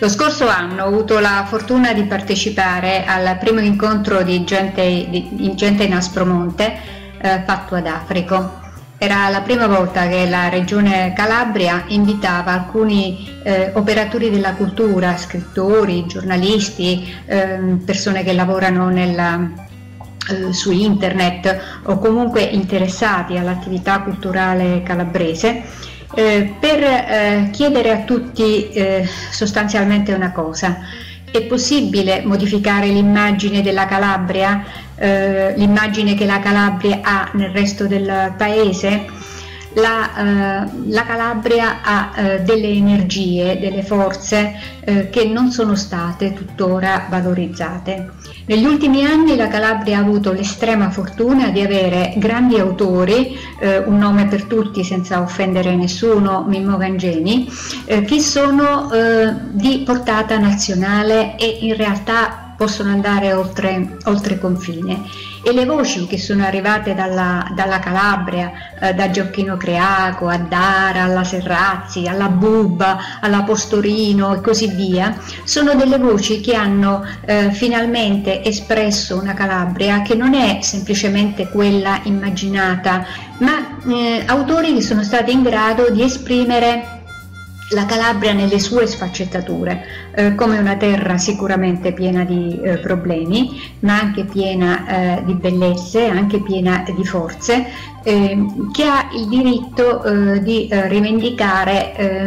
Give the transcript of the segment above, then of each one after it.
Lo scorso anno ho avuto la fortuna di partecipare al primo incontro di gente in Aspromonte fatto ad Africo. Era la prima volta che la Regione Calabria invitava alcuni operatori della cultura, scrittori, giornalisti, persone che lavorano su internet o comunque interessati all'attività culturale calabrese, per chiedere a tutti sostanzialmente una cosa: è possibile modificare l'immagine della Calabria, l'immagine che la Calabria ha nel resto del paese? La Calabria ha delle energie, delle forze che non sono state tuttora valorizzate. Negli ultimi anni la Calabria ha avuto l'estrema fortuna di avere grandi autori, un nome per tutti senza offendere nessuno, Mimmo Gangemi, che sono di portata nazionale e in realtà possono andare oltre confine, e le voci che sono arrivate dalla Calabria, da Gioacchino Creaco a Dara, alla Serrazzi, alla Bubba, alla Postorino e così via, sono delle voci che hanno finalmente espresso una Calabria che non è semplicemente quella immaginata, ma autori che sono stati in grado di esprimere la Calabria nelle sue sfaccettature, come una terra sicuramente piena di problemi, ma anche piena di bellezze, anche piena di forze, che ha il diritto di rivendicare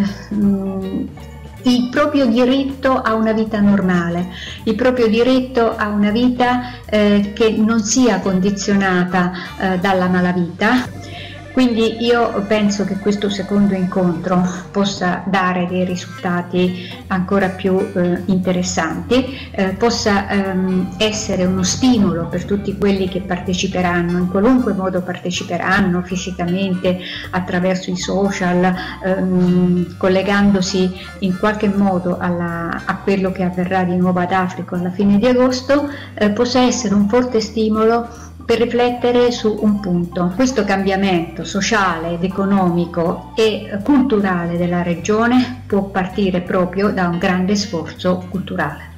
il proprio diritto a una vita normale, il proprio diritto a una vita che non sia condizionata dalla malavita. Quindi io penso che questo secondo incontro possa dare dei risultati ancora più interessanti, possa essere uno stimolo per tutti quelli che parteciperanno, in qualunque modo parteciperanno, fisicamente, attraverso i social, collegandosi in qualche modo a quello che avverrà di nuovo ad Africa alla fine di agosto, possa essere un forte stimolo per riflettere su un punto: questo cambiamento sociale ed economico e culturale della regione può partire proprio da un grande sforzo culturale.